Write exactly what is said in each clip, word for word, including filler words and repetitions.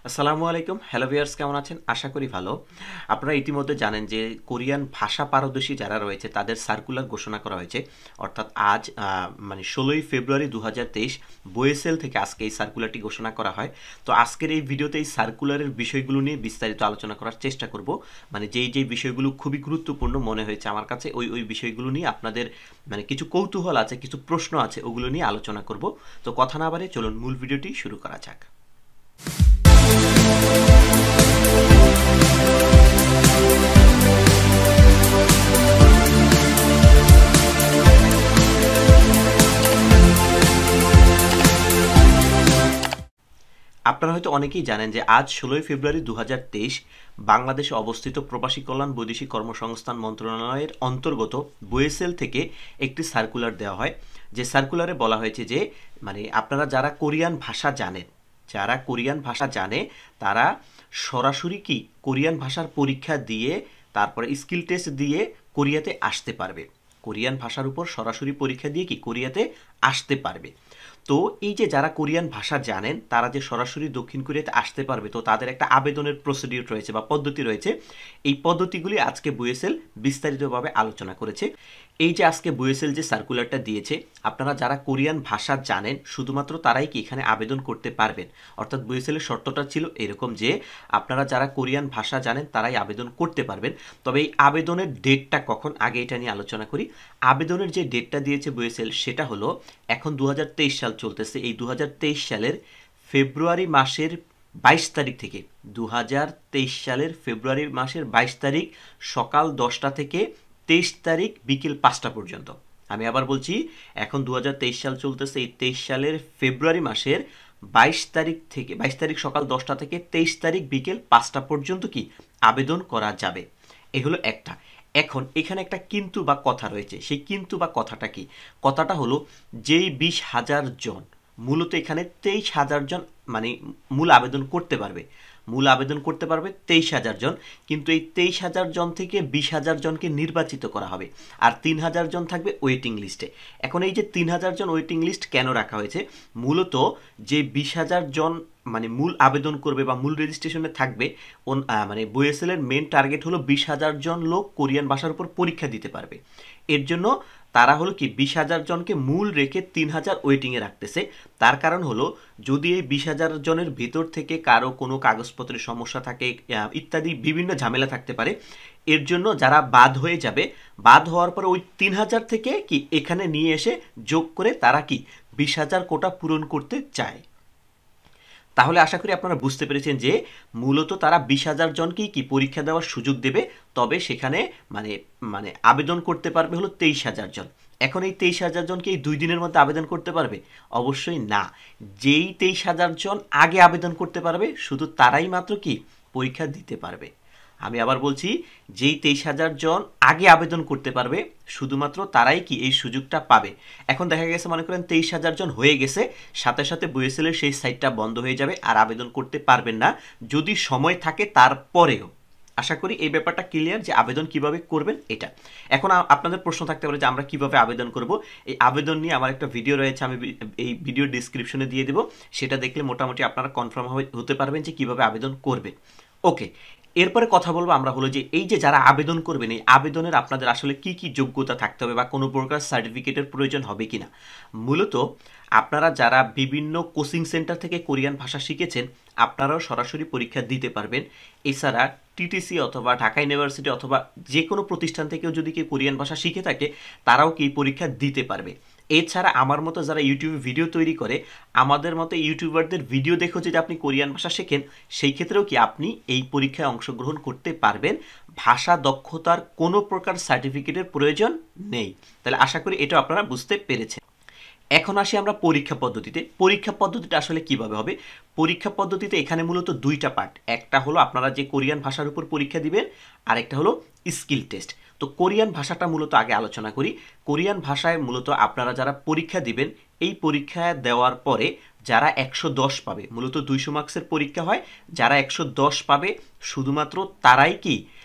আসসালামু আলাইকুম। Hello viewers, কেমন আছেন? আশা করি ভালো। আপনারা ইতিমধ্যে জানেন যে কোরিয়ান ভাষা পারদর্শী যারা রয়েছে তাদের সার্কুলার ঘোষণা করা হয়েছে। অর্থাৎ আজ আহ, মানে ষোলোই ফেব্রুয়ারি দু হাজার তেইশ বোয়েসেল থেকে আজকে এই সার্কুলারটি ঘোষণা করা হয়। তো আজকের এই ভিডিওতে এই সার্কুলারের বিষয়গুলো নিয়ে বিস্তারিত আলোচনা করার চেষ্টা করব। মানে যেই যেই বিষয়গুলো খুবই গুরুত্বপূর্ণ মনে হয়েছে আমার কাছে, ওই ওই বিষয়গুলো নিয়ে আপনাদের মানে কিছু কৌতূহল আছে, কিছু প্রশ্ন আছে, ওগুলো নিয়ে আলোচনা করব। তো কথা না বাড়িয়ে চলুন মূল ভিডিওটি শুরু করা যাক। আপনারা হয়তো অনেকেই জানেন যে আজ ষোলোই ফেব্রুয়ারি দু হাজার তেইশ বাংলাদেশে অবস্থিত প্রবাসী কল্যাণ বৈদেশিক কর্মসংস্থান মন্ত্রণালয়ের অন্তর্গত বোয়েসেল থেকে একটি সার্কুলার দেওয়া হয়। যে সার্কুলারে বলা হয়েছে যে মানে আপনারা যারা কোরিয়ান ভাষা জানেন যারা কোরিয়ান ভাষা জানে তারা সরাসরি কি কোরিয়ান ভাষার পরীক্ষা দিয়ে তারপরে স্কিল টেস্ট দিয়ে কোরিয়াতে আসতে পারবে। কোরিয়ান ভাষার উপর সরাসরি পরীক্ষা দিয়ে কি কোরিয়াতে আসতে পারবে। তো এই যে যারা কোরিয়ান ভাষা জানেন তারা যে সরাসরি দক্ষিণ কোরিয়াতে আসতে পারবে, তো তাদের একটা আবেদনের প্রসিডিউর রয়েছে বা পদ্ধতি রয়েছে। এই পদ্ধতিগুলি আজকে বুয়েসেল বিস্তারিতভাবে আলোচনা করেছে। এই যে আজকে বুয়েসেল যে সার্কুলারটা দিয়েছে, আপনারা যারা কোরিয়ান ভাষা জানেন শুধুমাত্র তারাই কি এখানে আবেদন করতে পারবেন। অর্থাৎ বুয়েসেলের শর্তটা ছিল এরকম যে আপনারা যারা কোরিয়ান ভাষা জানেন তারাই আবেদন করতে পারবেন। তবে এই আবেদনের ডেটটা কখন, আগে এটা নিয়ে আলোচনা করি। আবেদনের যে ডেটটা দিয়েছে বুয়েসেল সেটা হলো, এখন দু হাজার তেইশ সাল চলতেছে, এই দু হাজার তেইশ সালের ফেব্রুয়ারি মাসের বাইশ তারিখ থেকে দু হাজার তেইশ সালের ফেব্রুয়ারি মাসের বাইশ তারিখ সকাল দশটা থেকে তেইশ তারিখ বিকেল পাঁচটা পর্যন্ত। আমি আবার বলছি, এখন দু হাজার তেইশ সাল চলতেছে, এই তেইশ সালের ফেব্রুয়ারি মাসের বাইশ তারিখ থেকে বাইশ তারিখ সকাল দশটা থেকে তেইশ তারিখ বিকেল পাঁচটা পর্যন্ত কি আবেদন করা যাবে। এ হলো একটা। এখন এখানে একটা কিন্তু বা কথা রয়েছে। সেই কিন্তু বা কথাটা কি? কথাটা হলো যেই বিশ হাজার জন, মূলত এখানে তেইশ হাজার জন মানে মূল আবেদন করতে পারবে। মূল আবেদন করতে পারবে তেইশ হাজার জন, কিন্তু এই তেইশ হাজার জন থেকে বিশ হাজার জনকে নির্বাচিত করা হবে, আর তিন হাজার জন থাকবে ওয়েটিং লিস্টে। এখন এই যে তিন হাজার জন ওয়েটিং লিস্ট কেন রাখা হয়েছে? মূলত যে বিশ হাজার জন মানে মূল আবেদন করবে বা মূল রেজিস্ট্রেশনে থাকবে, মানে বুয়েসেলের মেন টার্গেট হলো বিশ হাজার জন লোক কোরিয়ান ভাষার উপর পরীক্ষা দিতে পারবে। এর জন্য তারা হলো কি বিশ হাজার জনকে মূল রেখে তিন হাজার ওয়েটিংয়ে রাখতেছে। তার কারণ হলো যদি এই বিশ হাজার জনের ভিতর থেকে কারো কোনো কাগজপত্রের সমস্যা থাকে ইত্যাদি বিভিন্ন ঝামেলা থাকতে পারে, এর জন্য যারা বাদ হয়ে যাবে, বাদ হওয়ার পরে ওই তিন হাজার থেকে কি এখানে নিয়ে এসে যোগ করে তারা কি বিশ হাজার কোটা পূরণ করতে চায়। তাহলে আশা করি আপনারা বুঝতে পেরেছেন যে মূলত তারা বিশ হাজার জনকেই কি পরীক্ষা দেওয়ার সুযোগ দেবে। তবে সেখানে মানে মানে আবেদন করতে পারবে হলো তেইশ হাজার জন। এখন এই তেইশ হাজার জনকে এই দুই দিনের মধ্যে আবেদন করতে পারবে? অবশ্যই না। যেই তেইশ হাজার জন আগে আবেদন করতে পারবে শুধু তারাই মাত্র কি পরীক্ষা দিতে পারবে। আমি আবার বলছি, যেই তেইশ হাজার জন আগে আবেদন করতে পারবে শুধুমাত্র তারাই কি এই সুযোগটা পাবে। এখন দেখা গেছে মনে করেন তেইশ হাজার জন হয়ে গেছে, সাথে সাথে বুয়েসেলের সেই সাইটটা বন্ধ হয়ে যাবে, আর আবেদন করতে পারবেন না যদি সময় থাকে তারপরেও। আশা করি এই ব্যাপারটা ক্লিয়ার যে আবেদন কিভাবে করবেন এটা। এখন আপনাদের প্রশ্ন থাকতে পারে যে আমরা কিভাবে আবেদন করব। এই আবেদন নিয়ে আমার একটা ভিডিও রয়েছে, আমি এই ভিডিও ডিসক্রিপশনে দিয়ে দেবো। সেটা দেখলে মোটামুটি আপনারা কনফার্ম হতে পারবেন যে কিভাবে আবেদন করবেন। ওকে, এরপরে কথা বলবো আমরা হলো যে এই যে যারা আবেদন করবেন, এই আবেদনের আপনাদের আসলে কি কি যোগ্যতা থাকতে হবে বা কোনো প্রকার সার্টিফিকেটের প্রয়োজন হবে কিনা। মূলত আপনারা যারা বিভিন্ন কোচিং সেন্টার থেকে কোরিয়ান ভাষা শিখেছেন আপনারাও সরাসরি পরীক্ষা দিতে পারবেন। এছাড়া টিটিসি অথবা ঢাকা ইউনিভার্সিটি অথবা যে কোনো প্রতিষ্ঠান থেকেও যদি কেউ কোরিয়ান ভাষা শিখে থাকে তারাও কি পরীক্ষা দিতে পারবে। এছাড়া আমার মতো যারা ইউটিউবে ভিডিও তৈরি করে, আমাদের মতো ইউটিউবারদের ভিডিও দেখো যদি আপনি কোরিয়ান ভাষা শেখেন, সেই ক্ষেত্রেও কি আপনি এই পরীক্ষায় অংশগ্রহণ করতে পারবেন। ভাষা দক্ষতার কোনো প্রকার সার্টিফিকেটের প্রয়োজন নেই। তাহলে আশা করি এটা আপনারা বুঝতে পেরেছেন। এখন আসি আমরা পরীক্ষা পদ্ধতিতে। পরীক্ষা পদ্ধতিটা আসলে কিভাবে হবে? পরীক্ষা পদ্ধতিতে এখানে মূলত দুইটা পার্ট। একটা হলো আপনারা যে কোরিয়ান ভাষার উপর পরীক্ষা দিবেন, আর একটা হলো স্কিল টেস্ট। তো কোরিয়ান ভাষাটা মূলত আগে আলোচনা করি। কোরিয়ান ভাষায় মূলত আপনারা যারা পরীক্ষা দিবেন, এই পরীক্ষা দেওয়ার পরে যারা একশো দশ পাবে, মূলত দুইশো মার্কসের পরীক্ষা হয়, যারা একশো দশ পাবে শুধুমাত্র তারাই কি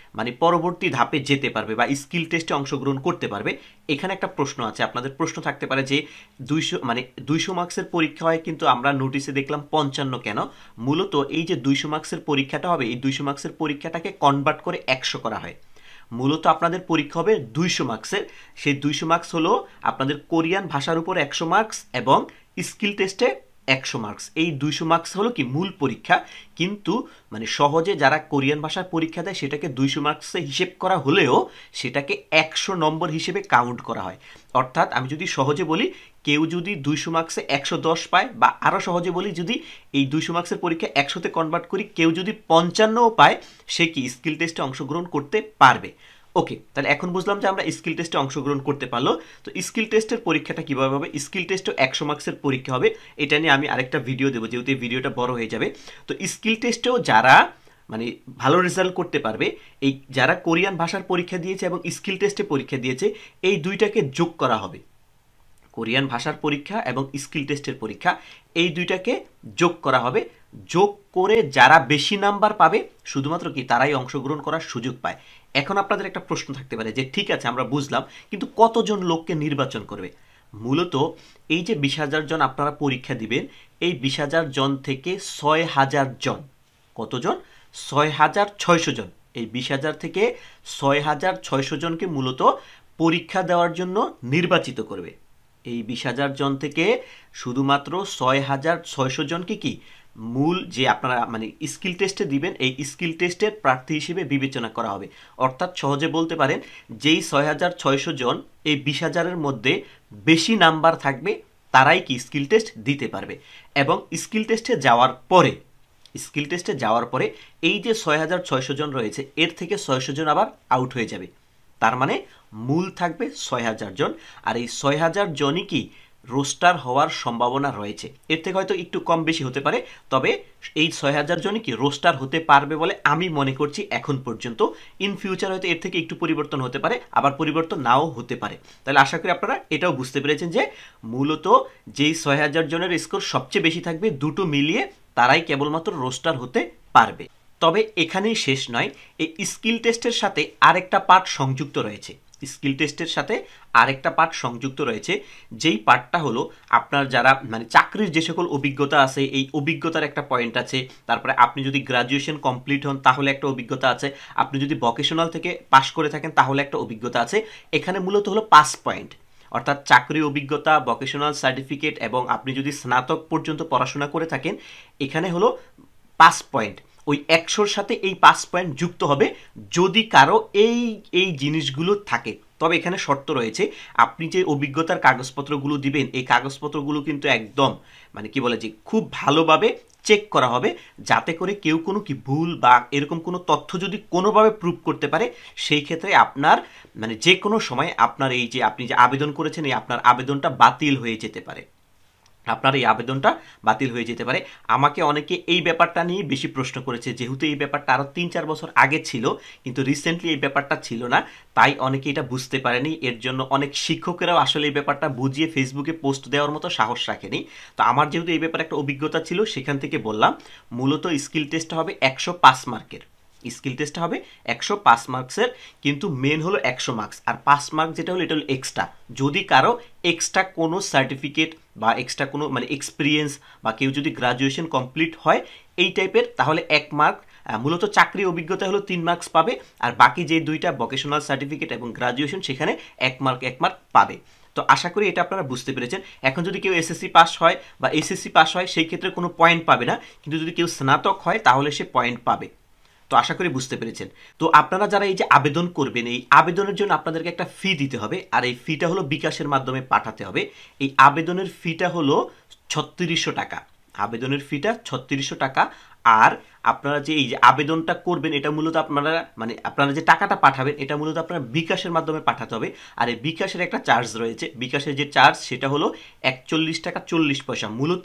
মানে পরবর্তী ধাপে যেতে পারবে বা স্কিল টেস্টে অংশগ্রহণ করতে পারবে। এখানে একটা প্রশ্ন আছে, আপনাদের প্রশ্ন থাকতে পারে যে দুইশো মানে দুইশো মার্কসের পরীক্ষা হয় কিন্তু আমরা নোটিশে দেখলাম পঞ্চান্ন কেন? মূলত এই যে দুইশো মার্কসের পরীক্ষাটা হবে, এই দুইশো মার্কসের পরীক্ষাটাকে কনভার্ট করে একশো করা হয়। মূলত আপনাদের পরীক্ষা হবে দুইশো মার্কসের, সেই দুইশো মার্কস হলো আপনাদের কোরিয়ান ভাষার উপর একশো মার্কস এবং স্কিল টেস্টে একশো মার্কস। এই দুইশো মার্কস হলো কি মূল পরীক্ষা, কিন্তু মানে সহজে যারা কোরিয়ান ভাষার পরীক্ষা দেয় সেটাকে দুইশো মার্কসে হিসেব করা হলেও সেটাকে একশো নম্বর হিসেবে কাউন্ট করা হয়। অর্থাৎ আমি যদি সহজে বলি, কেউ যদি দুইশো মার্কসে একশো দশ পায়, বা আরও সহজে বলি যদি এই দুইশো মার্কসের পরীক্ষা একশোতে কনভার্ট করি, কেউ যদি পঞ্চান্নও পায় সে কি স্কিল টেস্টে অংশগ্রহণ করতে পারবে। ওকে, তাহলে এখন বুঝলাম যে আমরা স্কিল টেস্টে অংশগ্রহণ করতে পারলো। তো স্কিল টেস্টের পরীক্ষাটা কীভাবে হবে? স্কিল টেস্টও একশো মার্কসের পরীক্ষা হবে, এটা নিয়ে আমি আরেকটা ভিডিও দেবো যেহেতু এই ভিডিওটা বড় হয়ে যাবে। তো স্কিল টেস্টেও যারা মানে ভালো রেজাল্ট করতে পারবে, এই যারা কোরিয়ান ভাষার পরীক্ষা দিয়েছে এবং স্কিল টেস্টে পরীক্ষা দিয়েছে, এই দুইটাকে যোগ করা হবে। কোরিয়ান ভাষার পরীক্ষা এবং স্কিল টেস্টের পরীক্ষা এই দুইটাকে যোগ করা হবে। যোগ করে যারা বেশি নাম্বার পাবে শুধুমাত্র কি তারাই অংশগ্রহণ করার সুযোগ পায়। এখন আপনাদের একটা প্রশ্ন থাকতে পারে যে ঠিক আছে আমরা বুঝলাম, কিন্তু কতজন লোককে নির্বাচন করবে? মূলত এই যে বিশ হাজার জন আপনারা পরীক্ষা দিবেন, এই বিশ হাজার জন থেকে ছয় হাজার জন, কতজন? ছয় হাজার ছয়শো জন। এই বিশ হাজার থেকে ছয় হাজার ছয়শো জনকে মূলত পরীক্ষা দেওয়ার জন্য নির্বাচিত করবে। এই বিশ হাজার জন থেকে শুধুমাত্র ছয় হাজার ছয়শো জনকে কি মূল যে আপনারা মানে স্কিল টেস্টে দিবেন, এই স্কিল টেস্টের প্রার্থী হিসেবে বিবেচনা করা হবে। অর্থাৎ সহজে বলতে পারেন যেই ছয় হাজার ছয়শো জন এই বিশ হাজারের মধ্যে বেশি নাম্বার থাকবে তারাই কি স্কিল টেস্ট দিতে পারবে। এবং স্কিল টেস্টে যাওয়ার পরে স্কিল টেস্টে যাওয়ার পরে এই যে ছয় হাজার ছয়শো জন রয়েছে এর থেকে ছয়শো জন আবার আউট হয়ে যাবে। তার মানে মূল থাকবে ছয় হাজার জন, আর এই ছয় হাজার জনই কি রোস্টার হওয়ার সম্ভাবনা রয়েছে। এর থেকে হয়তো একটু কম বেশি হতে পারে, তবে এই ছয় হাজার জনই কি রোস্টার হতে পারবে বলে আমি মনে করছি এখন পর্যন্ত। ইন ফিউচার হয়তো এর থেকে একটু পরিবর্তন হতে পারে, আবার পরিবর্তন নাও হতে পারে। তাহলে আশা করি আপনারা এটাও বুঝতে পেরেছেন যে মূলত যেই ছয় হাজার জনের স্কোর সবচেয়ে বেশি থাকবে দুটো মিলিয়ে তারাই কেবলমাত্র রোস্টার হতে পারবে। তবে এখানেই শেষ নয়, এই স্কিল টেস্টের সাথে আরেকটা পার্ট সংযুক্ত রয়েছে। স্কিল টেস্টের সাথে আরেকটা পার্ট সংযুক্ত রয়েছে, যেই পার্টটা হলো আপনার যারা মানে চাকরির যে সকল অভিজ্ঞতা আছে এই অভিজ্ঞতার একটা পয়েন্ট আছে। তারপরে আপনি যদি গ্রাজুয়েশন কমপ্লিট হন তাহলে একটা অভিজ্ঞতা আছে, আপনি যদি ভোকেশনাল থেকে পাশ করে থাকেন তাহলে একটা অভিজ্ঞতা আছে। এখানে মূলত হলো পাঁচ পয়েন্ট, অর্থাৎ চাকরি অভিজ্ঞতা, ভোকেশনাল সার্টিফিকেট এবং আপনি যদি স্নাতক পর্যন্ত পড়াশোনা করে থাকেন, এখানে হলো পাঁচ পয়েন্ট। ওই একশোর সাথে এই পাঁচ পয়েন্ট যুক্ত হবে যদি কারো এই এই জিনিসগুলো থাকে। তবে এখানে শর্ত রয়েছে, আপনি যে অভিজ্ঞতার কাগজপত্রগুলো দিবেন এই কাগজপত্রগুলো কিন্তু একদম মানে কি বলে যে খুব ভালোভাবে চেক করা হবে, যাতে করে কেউ কোনো কি ভুল বা এরকম কোনো তথ্য যদি কোনোভাবে প্রুভ করতে পারে সেই ক্ষেত্রে আপনার মানে যে কোনো সময় আপনার এই যে আপনি যে আবেদন করেছেন এই আপনার আবেদনটা বাতিল হয়ে যেতে পারে। আপনার এই আবেদনটা বাতিল হয়ে যেতে পারে। আমাকে অনেকে এই ব্যাপারটা নিয়ে বেশি প্রশ্ন করেছে, যেহেতু এই ব্যাপারটা আরও তিন চার বছর আগে ছিল কিন্তু রিসেন্টলি এই ব্যাপারটা ছিল না, তাই অনেকে এটা বুঝতে পারেনি। এর জন্য অনেক শিক্ষকেরাও আসলে এই ব্যাপারটা বুঝিয়ে ফেসবুকে পোস্ট দেওয়ার মতো সাহস রাখেনি। তো আমার যেহেতু এই ব্যাপারে একটা অভিজ্ঞতা ছিল সেখান থেকে বললাম, মূলত স্কিল টেস্ট হবে একশো পাঁচ মার্কের। স্কিল টেস্ট হবে একশো পাঁচ মার্কসের, কিন্তু মেন হলো একশো মার্কস, আর পাঁচ মার্ক যেটা হলো এটা হলো এক্সট্রা। যদি কারো এক্সট্রা কোনো সার্টিফিকেট বা এক্সট্রা কোনো মানে এক্সপিরিয়েন্স বা কেউ যদি গ্রাজুয়েশন কমপ্লিট হয় এই টাইপের, তাহলে এক মার্ক। মূলত চাকরি অভিজ্ঞতা হলো তিন মার্কস পাবে, আর বাকি যে দুইটা ভোকেশনাল সার্টিফিকেট এবং গ্রাজুয়েশন সেখানে এক মার্ক এক মার্ক পাবে। তো আশা করি এটা আপনারা বুঝতে পেরেছেন। এখন যদি কেউ এসএসসি পাস হয় বা এসএসসি পাস হয় সেই ক্ষেত্রে কোনো পয়েন্ট পাবে না, কিন্তু যদি কেউ স্নাতক হয় তাহলে সে পয়েন্ট পাবে। তো আশা করি বুঝতে পেরেছেন। তো আপনারা যারা এই যে আবেদন করবেন এই আবেদনের জন্য আপনাদেরকে একটা ফি দিতে হবে, আর এই ফিটা হলো বিকাশের মাধ্যমে পাঠাতে হবে। এই আবেদনের ফিটা হলো ছত্রিশশো টাকা। আবেদনের ফিটা ছত্রিশশো টাকা। আর আপনারা যে এই যে আবেদনটা করবেন এটা মূলত আপনারা মানে আপনারা যে টাকাটা পাঠাবেন এটা মূলত আপনারা বিকাশের মাধ্যমে পাঠাতে হবে। আর এই বিকাশের একটা চার্জ রয়েছে, বিকাশের যে চার্জ সেটা হলো একচল্লিশ টাকা চল্লিশ পয়সা। মূলত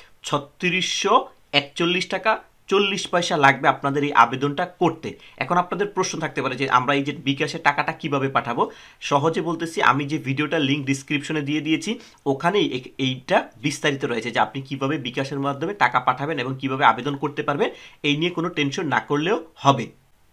ছত্রিশশো একচল্লিশ টাকা চল্লিশ পয়সা লাগবে আপনাদের এই আবেদনটা করতে। এখন আপনাদের প্রশ্ন থাকতে পারে যে আমরা এই যে বিকাশের টাকাটা কিভাবে পাঠাবো। সহজে বলতেছি, আমি যে ভিডিওটা লিঙ্ক ডিসক্রিপশনে দিয়ে দিয়েছি ওখানেই এইটা বিস্তারিত রয়েছে যে আপনি কিভাবে বিকাশের মাধ্যমে টাকা পাঠাবেন এবং কিভাবে আবেদন করতে পারবেন। এই নিয়ে কোনো টেনশন না করলেও হবে।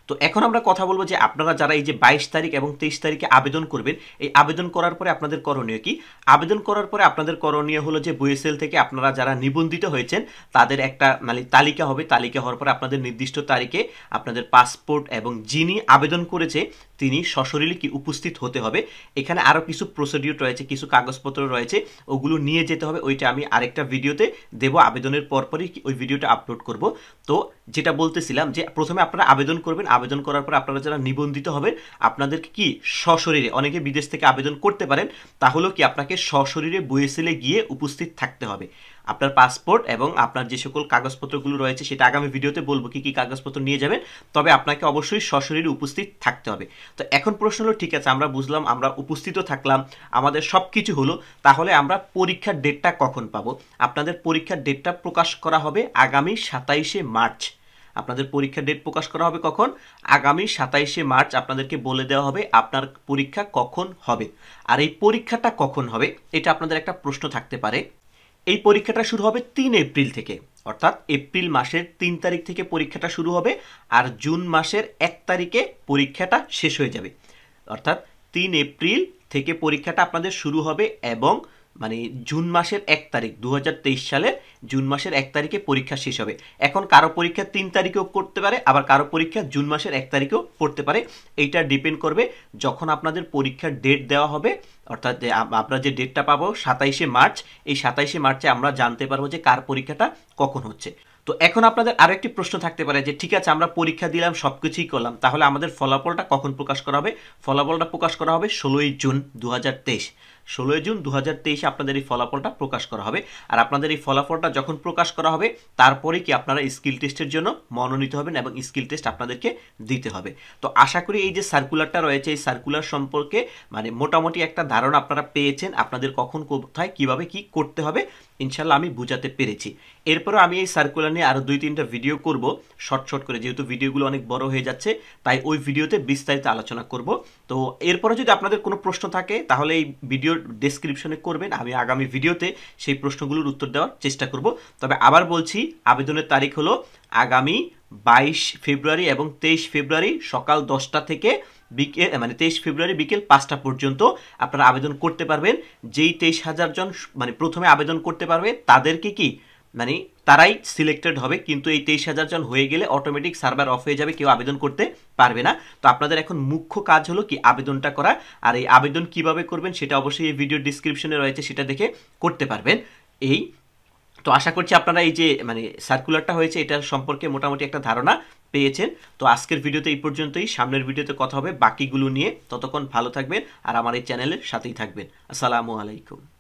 তো এখন আমরা কথা বলবো যে আপনারা যারা এই যে বাইশ তারিখ এবং তেইশ তারিখে আবেদন করবেন, এই আবেদন করার পরে আপনাদের করণীয় কি? আবেদন করার পরে আপনাদের করণীয় হলো যে বুয়েসেল থেকে আপনারা যারা নিবন্ধিত হয়েছেন তাদের একটা মানে তালিকা হবে। তালিকা হওয়ার পরে আপনাদের নির্দিষ্ট তারিখে আপনাদের পাসপোর্ট এবং যিনি আবেদন করেছে তিনি সশরীরে কি উপস্থিত হতে হবে। এখানে আরও কিছু প্রসিডিউর রয়েছে, কিছু কাগজপত্র রয়েছে, ওগুলো নিয়ে যেতে হবে। ওইটা আমি আরেকটা ভিডিওতে দেব, আবেদনের পরপরই ওই ভিডিওটা আপলোড করব। তো যেটা বলতেছিলাম যে প্রথমে আপনারা আবেদন করবেন, আবেদন করার পর আপনারা যারা নিবন্ধিত হবেন আপনাদেরকে কি সশরীরে, অনেকে বিদেশ থেকে আবেদন করতে পারেন, তাহলেও কি আপনাকে সশরীরে বুয়েসেলে গিয়ে উপস্থিত থাকতে হবে। আপনার পাসপোর্ট এবং আপনার যে সকল কাগজপত্রগুলো রয়েছে সেটা আগামী ভিডিওতে বলবো কি কি কাগজপত্র নিয়ে যাবেন, তবে আপনাকে অবশ্যই সশরীরে উপস্থিত থাকতে হবে। তো এখন প্রশ্ন হলো, ঠিক আছে আমরা বুঝলাম, আমরা উপস্থিত থাকলাম, আমাদের সব কিছু হলো, তাহলে আমরা পরীক্ষার ডেটটা কখন পাবো? আপনাদের পরীক্ষার ডেটটা প্রকাশ করা হবে আগামী সাতাইশে মার্চ। আপনাদের পরীক্ষার ডেট প্রকাশ করা হবে কখন? আগামী সাতাইশে মার্চ আপনাদেরকে বলে দেওয়া হবে আপনার পরীক্ষা কখন হবে। আর এই পরীক্ষাটা কখন হবে এটা আপনাদের একটা প্রশ্ন থাকতে পারে। এই পরীক্ষাটা শুরু হবে তিন এপ্রিল থেকে, অর্থাৎ এপ্রিল মাসের তিন তারিখ থেকে পরীক্ষাটা শুরু হবে আর জুন মাসের এক তারিখে পরীক্ষাটা শেষ হয়ে যাবে। অর্থাৎ তিন এপ্রিল থেকে পরীক্ষাটা আপনাদের শুরু হবে এবং মানে জুন মাসের এক তারিখ দু হাজার তেইশ সালের জুন মাসের এক তারিখে পরীক্ষা শেষ হবে। এখন কারো পরীক্ষা তিন তারিখেও করতে পারে, আবার কারো পরীক্ষা জুন মাসের এক তারিখেও পড়তে পারে। এইটা ডিপেন্ড করবে যখন আপনাদের পরীক্ষার ডেট দেওয়া হবে, অর্থাৎ আমরা যে ডেটটা পাবো সাতাইশে মার্চ, এই সাতাইশে মার্চে আমরা জানতে পারবো যে কার পরীক্ষাটা কখন হচ্ছে। তো এখন আপনাদের আরো একটি প্রশ্ন থাকতে পারে যে ঠিক আছে আমরা পরীক্ষা দিলাম, সবকিছুই করলাম, তাহলে আমাদের ফলাফলটা কখন প্রকাশ করা হবে? ফলাফলটা প্রকাশ করা হবে ষোলোই জুন দু হাজার তেইশ। ষোলোই জুন দু হাজার তেইশে আপনাদের এই ফলাফলটা প্রকাশ করা হবে। আর আপনাদের এই ফলাফলটা যখন প্রকাশ করা হবে তারপরে কি আপনারা স্কিল টেস্টের জন্য মনোনীত হবেন এবং স্কিল টেস্ট আপনাদেরকে দিতে হবে। তো আশা করি এই যে সার্কুলারটা রয়েছে এই সার্কুলার সম্পর্কে মানে মোটামুটি একটা ধারণা আপনারা পেয়েছেন, আপনাদের কখন কোথায় কিভাবে কি করতে হবে ইনশাল্লাহ আমি বুঝাতে পেরেছি। এরপরও আমি এই সার্কুলার নিয়ে আরও দুই তিনটা ভিডিও করব শর্ট শর্ট করে, যেহেতু ভিডিওগুলো অনেক বড় হয়ে যাচ্ছে তাই ওই ভিডিওতে বিস্তারিত আলোচনা করব। তো এরপরে যদি আপনাদের কোনো প্রশ্ন থাকে তাহলে এই ভিডিওর ডেসক্রিপশনে করবেন, আমি আগামী ভিডিওতে সেই প্রশ্নগুলোর উত্তর দেওয়ার চেষ্টা করব। তবে আবার বলছি আবেদনের তারিখ হলো আগামী বাইশ ফেব্রুয়ারি এবং তেইশ ফেব্রুয়ারি সকাল দশটা থেকে বিকেল মানে তেইশ ফেব্রুয়ারি বিকেল পাঁচটা পর্যন্ত আপনারা আবেদন করতে পারবেন। যেই তেইশ হাজার জন মানে প্রথমে আবেদন করতে পারবে তাদেরকে কি মানে তারাই সিলেক্টেড হবে, কিন্তু এই তেইশ হাজার জন হয়ে গেলে অটোমেটিক সার্ভার অফ হয়ে যাবে, কেউ আবেদন করতে পারবে না। তো আপনাদের এখন মুখ্য কাজ হলো কি আবেদনটা করা, আর এই আবেদন কিভাবে করবেন সেটা অবশ্যই এই ভিডিও ডিসক্রিপশনে রয়েছে, সেটা দেখে করতে পারবেন। এই তো আশা করছি আপনারা এই যে মানে সার্কুলারটা হয়েছে এটার সম্পর্কে মোটামুটি একটা ধারণা পেয়েছেন। তো আজকের ভিডিওতে এই পর্যন্তই, সামনের ভিডিওতে কথা হবে বাকিগুলো নিয়ে। ততক্ষণ ভালো থাকবেন আর আমার এই চ্যানেলের সাথেই থাকবেন। আসসালামু আলাইকুম।